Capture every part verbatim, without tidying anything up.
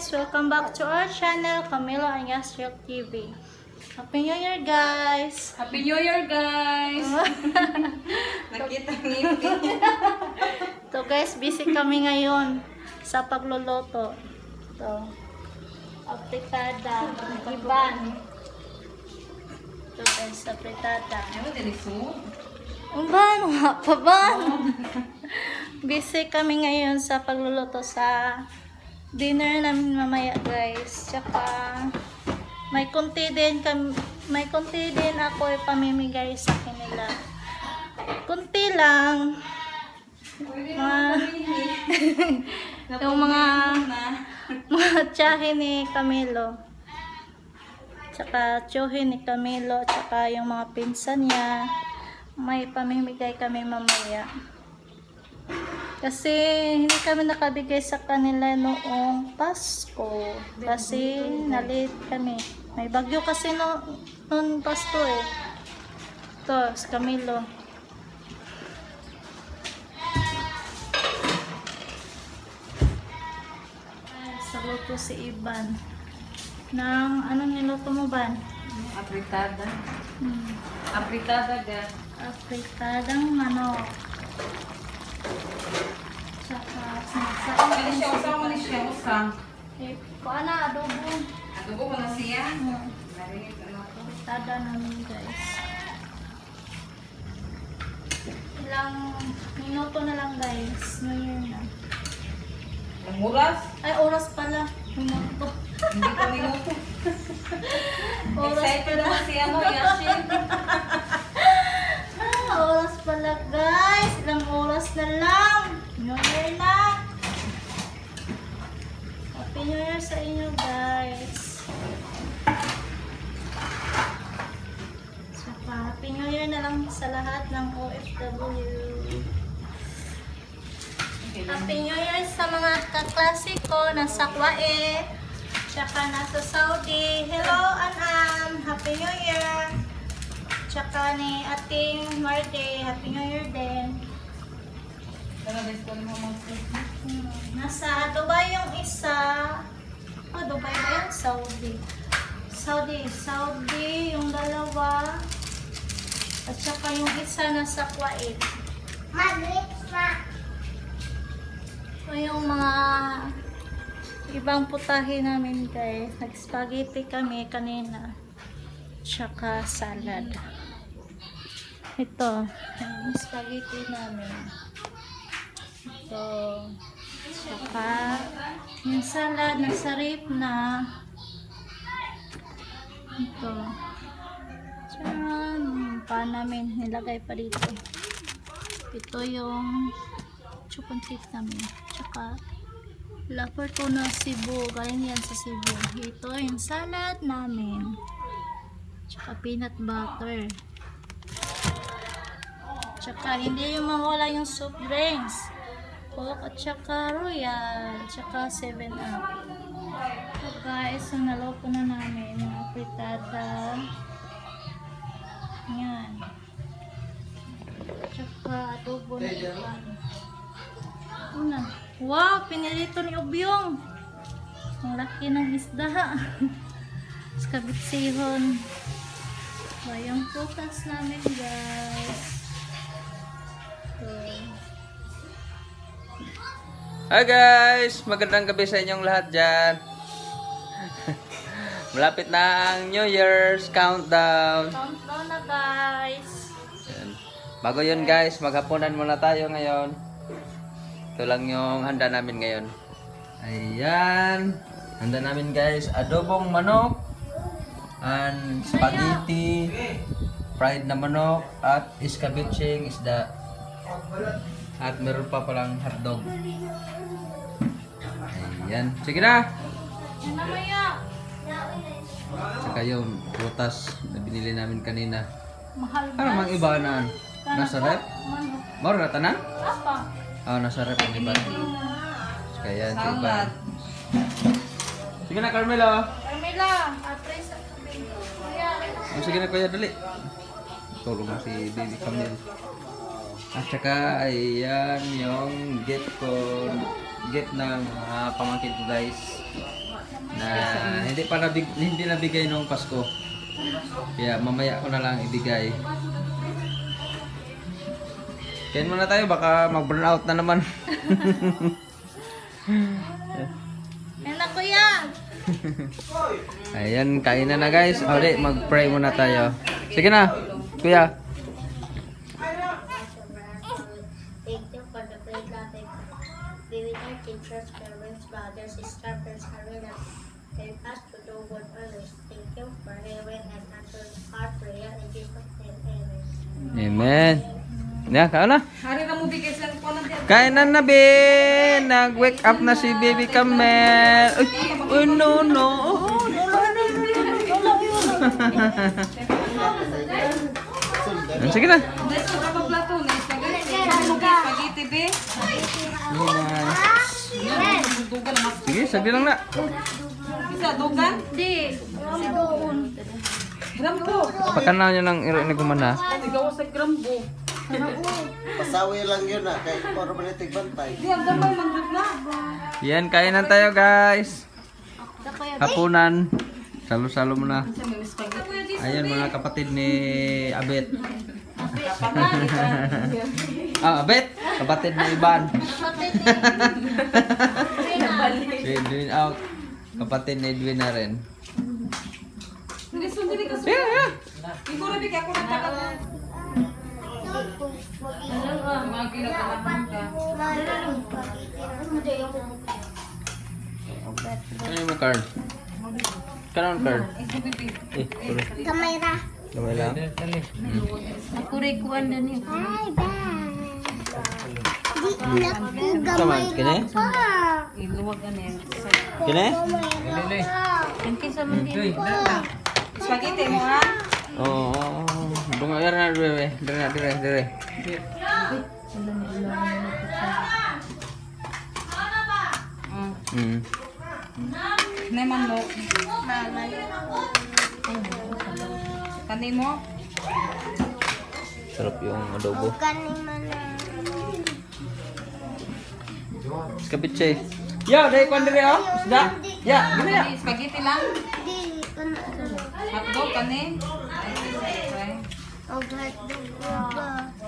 guys! Welcome back to our channel, Camilo Anyasriel T V. Happy New Year guys! Happy New Year guys! Nakita niyo. So guys, busy kami ngayon sa pagluluto. So, apritada, iban. So guys, apritada. Ano deliso? Umban, wala pa ba? Busy kami ngayon sa pagluluto sa dinner namin mamaya guys. Tsaka may konti din kami, may konti din ako ipamimigay sa kanila. Konti lang. Mga yung mga mga tiyahin ni Camilo. Tsaka tiyuhin ni Camilo, tsaka yung mga pinsan niya. May pamimigay kami mamaya. Kasi hindi kami nakabigay sa kanila noong Pasko. Kasi nalit kami. May bagyo kasi no, noong Pasko eh. Ito, si Camilo. Saluto si Iban. Nang ano niluto mo ba? Apritada. Hmm. Apritada ga. Apritadang manok. Tsaka sinasaan Ano siya? Usang mo ni siya? Usang. eh, kuha na, adobo. Adobo ko na siya. Hmm. Narinig ko na ako. Apritada namin guys. Ilang minuto na lang guys. New Year na. Ang oras? Ay, oras pala. Minuto. Hindi pa minuto. Oras Excited pala. na si ano, Yashin. Ah, oras pala guys. Ilang oras na lang. New Year na. Happy New Year sa inyo guys. Saka Happy New Year na lang sa lahat ng O F W. Happy New Year sa mga kaklase ko nasa Kuwait. Tsaka nasa Saudi. Hello, Anam. Happy New Year. Tsaka ni Ating Marde. Happy New Year din. Hmm. Nasa Dubai yung isa. Oh, Dubai ba yan? Saudi. Saudi. Saudi yung dalawa. At tsaka yung isa nasa Kuwait. Madrid ma. So yung mga ibang putahe namin guys. Nag-spaghetti kami kanina. Tsaka salad. Ito. Yung spaghetti namin. Ito. Tsaka yung salad nasa rip na. Ito. Tsaka yung pa namin. Nilagay pa dito. Ito yung chicken feet namin. Tsaka lapar ko na Cebu. Galing yan sa Cebu. Ito yung salad namin. Tsaka peanut butter. Tsaka hindi yung mawala yung soft drinks. Coke at tsaka Royal. Tsaka seven up. So guys, so naloko na namin yung apritada. Yan. Tsaka adobo na iban. Una. Wow, pinilito ni Ubyong. Ang laki ng isda. Skabitsihon. So, yung putas namin guys. So, Hi guys! Magandang gabi sa inyong lahat dyan. Malapit na ang New Year's countdown. countdown na guys. Yan. Bago yun guys, maghapunan muna tayo ngayon. Ito lang yung handa namin ngayon. Ayan. Handa namin guys, adobong manok. And spaghetti. Fried na manok. At iskabitsing isda. At meron pa palang hotdog. Ayan. Sige na. Yan na maya. Saka yung prutas na binili namin kanina. Mahal Ano mang guys. iba na? Nasa rep? Manok. Maro na tanan? Apa? Ah, nasa rep ang iba. Kaya ito iba. Salad. Sige na, Carmelo. Carmela, atres at tubig. Kuya. Oh, sige na, kuya, dali. Tulong mo si Baby Camille. At saka, ayan yung get ko, get ng uh, pamangkin ko guys. na hindi pa nabig, hindi nabigay nung Pasko. Kaya mamaya ko na lang ibigay. Kain muna tayo, baka mag-burn out na naman. Yan na kuya. Ayan, kain na na guys. O, di, mag-pray muna tayo. Sige na, kuya. Thank you for the great love and be with our teachers, parents, brothers, sisters, friends, career. Help us to do good others. Thank you for hearing and answering our prayer in Jesus' name. Amen. Amen. Ya, kain na. Hari na mo bigay sa po na diyan. Kain na na, be. Nag-wake up na si baby Camel. Uy, oh, no, no. Sige na. Dahil sa kapag plato na spaghetti be. Dugan na. Sige, sagdi lang na. Bisa dugan? Di. Si Doon. Grambo. Pakanaw nyo ng iro ni kumana. Sigaw sa grambo. Pasawi lang yun ah, kay para manitig bantay. Di ang gamay man jud na. Yan, kainan tayo guys. Da kuya. Hapunan. Salo-salo muna. Sa mga spaghetti. Ayan mga kapatid ni Abet. Ah, Abet. Kapatid ni Iban. Kapatid Si Edwin out. Kapatid ni Edwin na rin. Dili sundiri ka. Yeah, yeah. Ikaw na bigay ako ng tagal. Mga ginagawa ka. Ano yung card? Kanon card? Eh, sorry. Kamera. Gamay lang. Ako rin kuwan na niyo. Bye bye. Di naku Come on, gamay kini? pa. Iluwag na yan. Kini? Gamay pa. Ang kisa man din. Spaghetti mo ha? Oo. Oh, bunga yar na dire, dire na dire, dire. Hmm. Naman mo. Kani mo? Sarap yung adobo. Ganing man na. Kabitse. Yo, dai kon dire oh. Sudah. Ya, gini ya. Spaghetti lang? Di ko na. Hotdog kani? Oh, hotdog ba?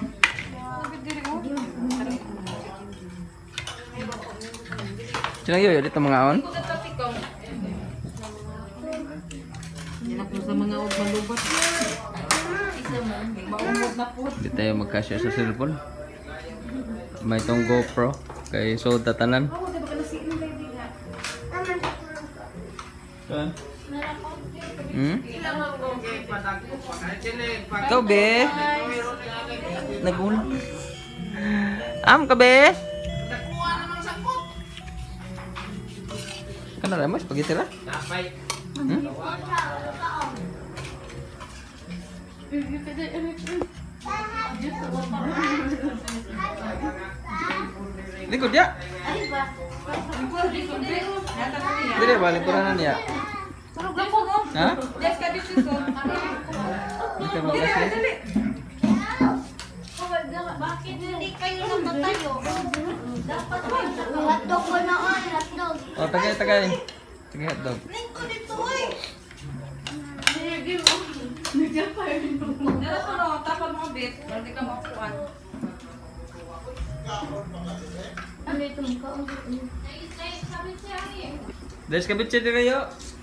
Sila yo dito mga on. Hindi na po sa mga og malubat. Maumot na po. Di tayo magkasya sa cellphone. May tong GoPro kay so tatanan. Hmm? Ikaw be? Nagul. Am ka be? Kana ra mo spaghetti ra? Hmm? Likod ya? Dire balik kuranan ya. Ha? Yes, kabit ko. Kita makasih. Bakit hindi kayo namatayo? Dapat Hotdog ko na on, hotdog. Oh, tagay tagay. Tagay hotdog. Dala ko no, tapon mo bit, hindi ka makuan. ano ito mukha? Des kabitse dire yo.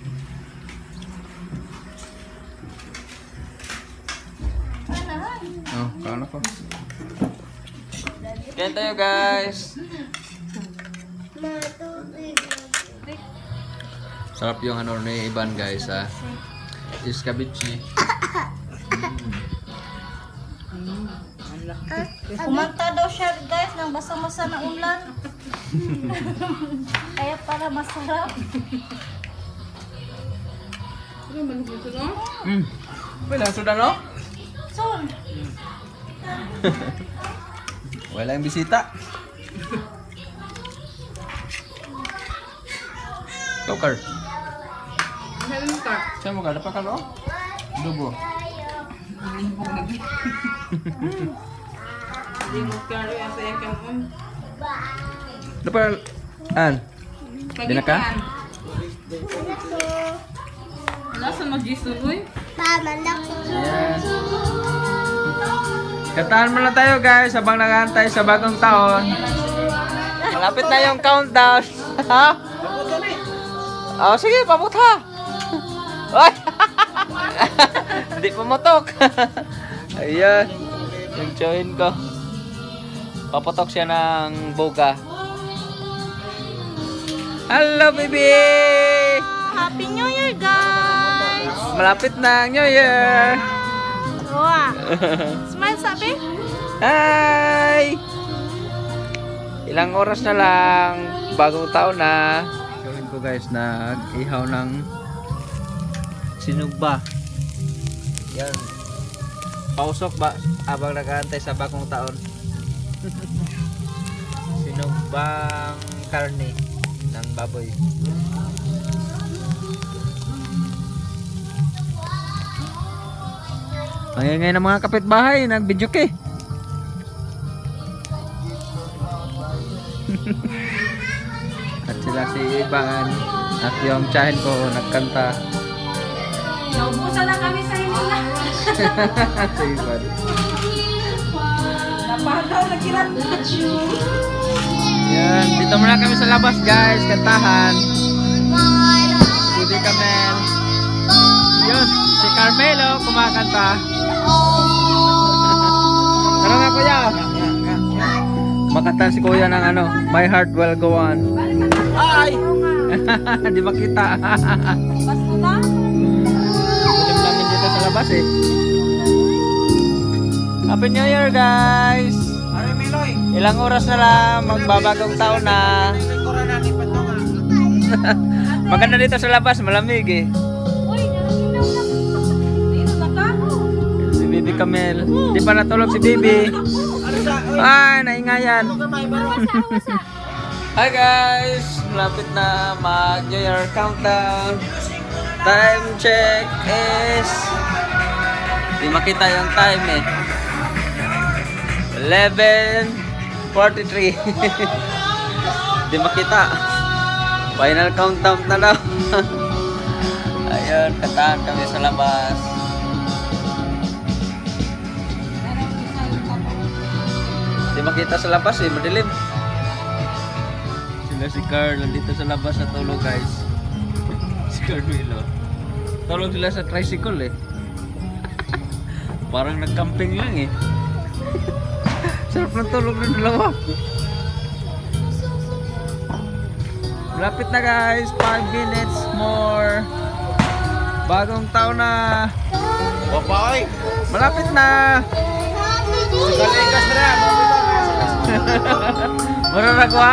Oh, kaon ako. Kain tayo guys. Matubig. Sarap yung ano ni Iban guys ah. Iskabichi. Kumanta daw siya guys ng basa-basa na ulan. Kaya para masarap. Ano man dito no? Hmm. Wala sudah no? Son, Wala yung bisita. Ikaw, Car. Ano mo ka? Saan mo ka? Dapat ka, no? Dugo. Hindi mo karo ang saya ka mo. Dapat, an? Di na ka? Spaghetti. Wala sa mag-isuloy. Mama, naku. Ayan. Kantahan muna tayo guys habang nag-aantay sa bagong taon. Malapit na yung countdown. Ha? Oh, sige, pabuta. Ay! Hindi pumutok. Ayan. Yung join ko. Paputok siya ng buga. Hello, baby! Happy New Year, guys! Malapit na ang New Year! Wow! Smile, sabi? Hi! Ilang oras na lang, bagong taon na. Gawin ko guys, nag-ihaw ng sinugba. Yan. Pausok ba habang nag-aantay sa bagong taon? Sinugbang karne ng baboy. Ngayon ng mga kapitbahay, nag-video ke. At sila si Iban at yung tsahin ko nagkanta. Naubusan na kami sa inyo na. Si Iban. Napagaw na kirat. Yan, dito muna kami sa labas guys, kantahan. Bibi Camel. Yun, si Carmelo kumakanta. Tara nga kuya. Makanta si kuya ng ano, My Heart Will Go On. Ay! Di makita. Basto na? Ulim namin dito sa labas eh. Happy New Year guys! Ilang oras na lang, magbabagong taon na. Maganda dito sa labas, malamig eh. Uy, naraminaw na. Dito na ka. Si Bibi Camel. Di pa natulog si Bibi. Ay, naingayan. Hi guys! Malapit na mag New Year countdown. Time check is... Di makita yung time eh. eleven forty-three. Di makita. Final countdown na daw. Ayun, kantahan kami sa labas. Di makita sa labas eh, madilim. Sila si Carl nandito sa labas sa tulog guys. Si Carmelo. Tulog sila sa tricycle eh. Parang nag-camping lang eh. Sarap ng tulog ng dalawa. Malapit na guys, five minutes more. Bagong taon na. Bye-bye. Malapit na. Kalikas na rin. Mararagwa.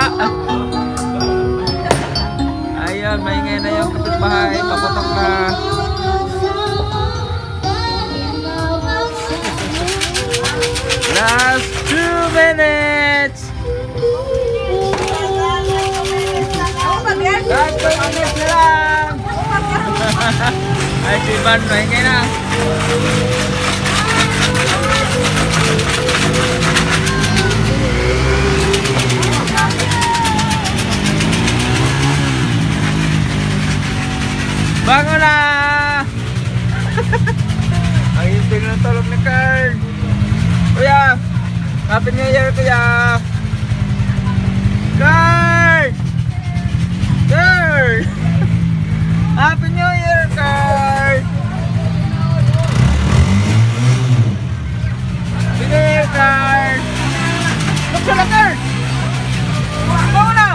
Ayun, maingay na yung kapitbahay. Paputok na. Last two minutes. Last two minutes na lang. Ay, si Ivan, maingay na. Bango na! Ang inting ng tulog ni Carl. Kuya! Happy New Year, kuya! Carl! Carl! Happy New Year, Carl! Happy New Year, Carl! Buksan na, Carl! Bango na!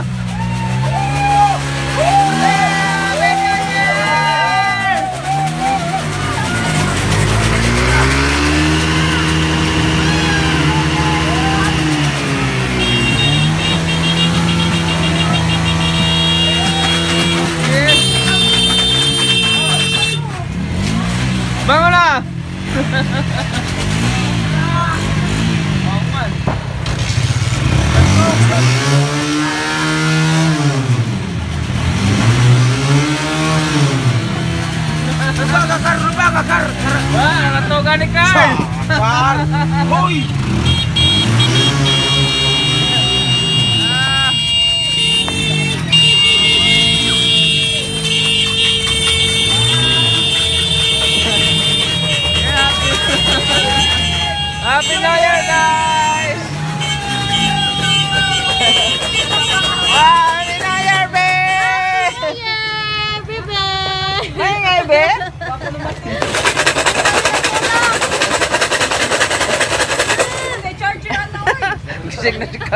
Bango na! Oh man. Rubaga kar, rubaga kar. Wah, natugan ni Carl. Par. Hoy! Ah.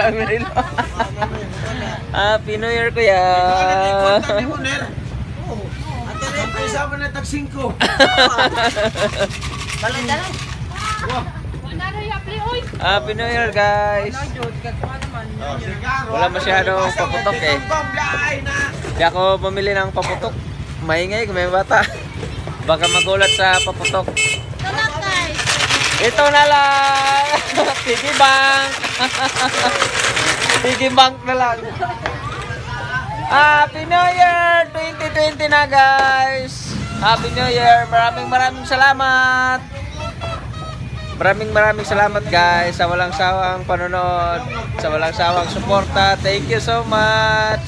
Merilo. Happy New Year, kuya. Ate rin po isa na tag singko. Happy New Year, guys. Wala masyadong paputok eh. Hindi ako pumili ng paputok. Maingay kung may bata. Baka magulat sa paputok. Ito lang guys. Ito na lang. Piggy bank. Piggy bank na lang. Happy New Year twenty twenty na, guys. Happy New Year. Maraming maraming salamat. Maraming maraming salamat, guys, sa walang sawang panonood, sa walang sawang suporta. Thank you so much.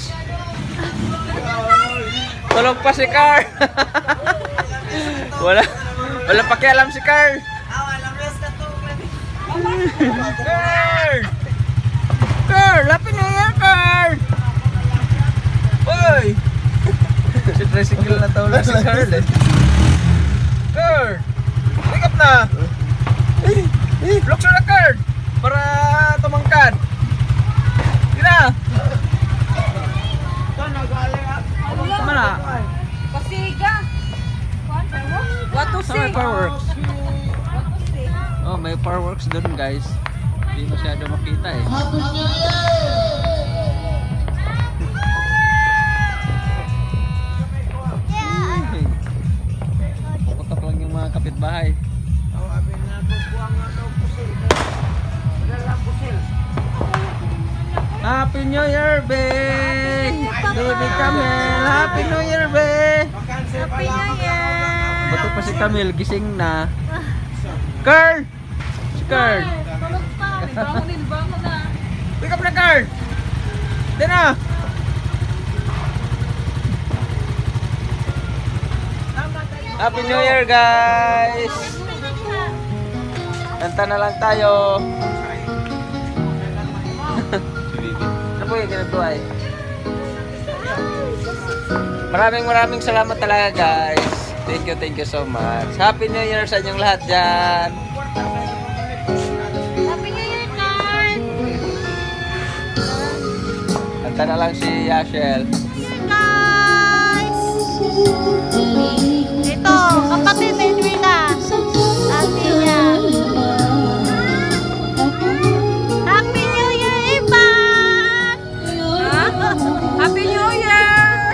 Tulog pa si Carl. Wala wala pakialam si Carl. Carl! Carl! Happy New Year, Carl! Uy! Si tricycle na tawala si Carl eh. Carl! Wake up na! Eh! Eh! Look sa na, Carl! Para tumangkad! Hindi na! Tama na! Pasiga. What to Saan may fireworks? Oh, may fireworks doon, guys. Hindi masyado makita eh. Puputok lang yung mga kapitbahay. Happy New Year, babe! Baby Camel! Happy New Year, babe! Happy New Year. Bato pa si Camel, gising na. Carl! Si Carl! Tulog pa. Bangunin, bangun na. Wake up na, Carl! Diyan na! Happy New Year, guys! Kanta na lang tayo. Ano po yung ginagawa eh? Maraming maraming salamat talaga, guys. Thank you, thank you so much. Happy New Year sa inyong lahat dyan. Happy New Year, Carl. Kanta na lang si Yashel. Guys. Ito, kapatid ni Edwina. Ate niya. Happy New Year, Ivan. Happy New Year!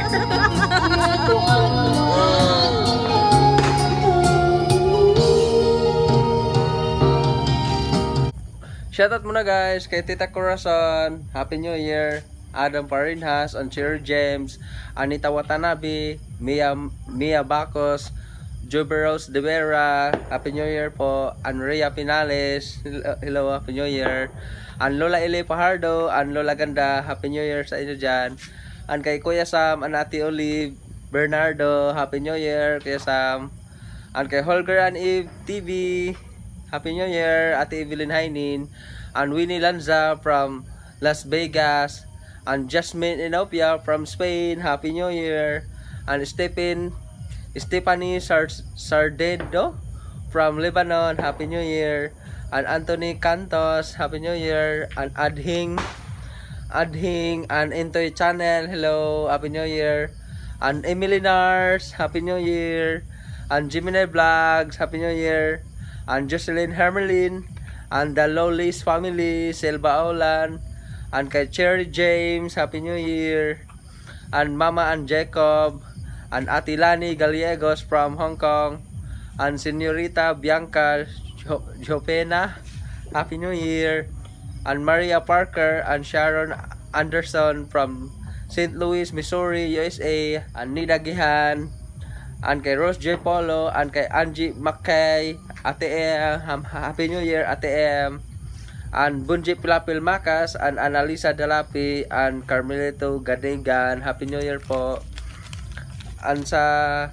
Shoutout muna, guys, kay Tita Corazon. Happy New Year. Adam Parinhas, Anchir James, Anita Watanabe, Mia, Mia Bacos, Juberos De Vera. Happy New Year po. Andrea Pinales. Hello, Happy New Year. An Lola Ele Pajardo, An Lola Ganda. Happy New Year sa inyo dyan. An kay Kuya Sam, An Ate Olive, Bernardo. Happy New Year, Kuya Sam. An kay Holger and Eve T V. Happy New Year, Ate Evelyn Hainin. And Winnie Lanza from Las Vegas. And Jasmine Inopia from Spain. Happy New Year. And Stephen, Stephanie Sar Sardedo from Lebanon. Happy New Year. And Anthony Cantos. Happy New Year. And Adhing, Adhing and Intoy Channel. Hello. Happy New Year. And Emily Nars. Happy New Year. And Jimine Vlogs. Happy New Year. And Jocelyn Hermelin, and the Lowlys family, Selva Aulan, and kay Cherry James, Happy New Year, and Mama and Jacob, and Ate Lani Gallegos from Hong Kong, and Senorita Bianca jo Jopena, Happy New Year, and Maria Parker and Sharon Anderson from Saint Louis, Missouri, U S A, and Nida Gihan, and kay Rose J. Polo, and kay Angie McKay, Ate M, Happy New Year, Ate M, and Bunji Pilapil Macas, and Annalisa Dalapi, and Carmelito Gadegan, Happy New Year po. And sa,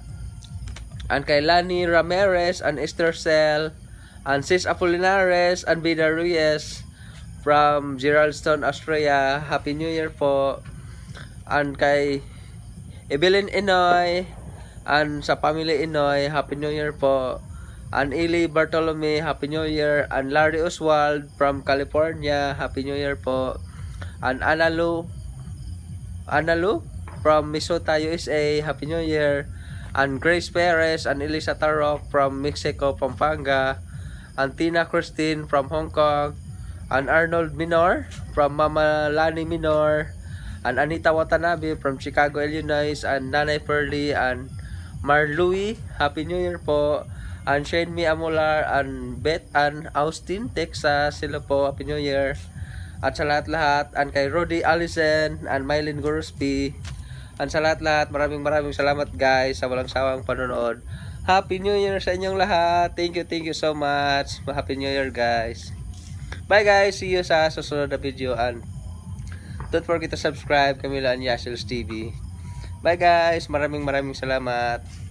and kay Lani Ramirez, and Esther Cell, and Sis Apolinares, and Bida Reyes, from Geraldton, Australia, Happy New Year po. And kay Evelyn Inoy, and sa family Inoy, Happy New Year po. And Eli Bartolome, Happy New Year. And Larry Oswald from California, Happy New Year po. And Analu, Analu from Minnesota, U S A, Happy New Year. And Grace Perez and Elisa Tarok from Mexico, Pampanga. And Tina Christine from Hong Kong. And Arnold Minor from Mama Lani Minor. And Anita Watanabe from Chicago, Illinois. And Nanay Pearly and Marlui, Happy New Year po. And Shane Mi Amular and Beth Ann Austin, Texas, sila po, Happy New Year. At sa lahat-lahat, and kay Rudy Allison and Mylene Gorospi. And sa lahat-lahat, maraming maraming salamat guys sa walang sawang panonood. Happy New Year sa inyong lahat. Thank you, thank you so much. Happy New Year guys. Bye guys, see you sa susunod na video. And don't forget to subscribe, Camila and Yashil's T V. Bye guys, maraming maraming salamat.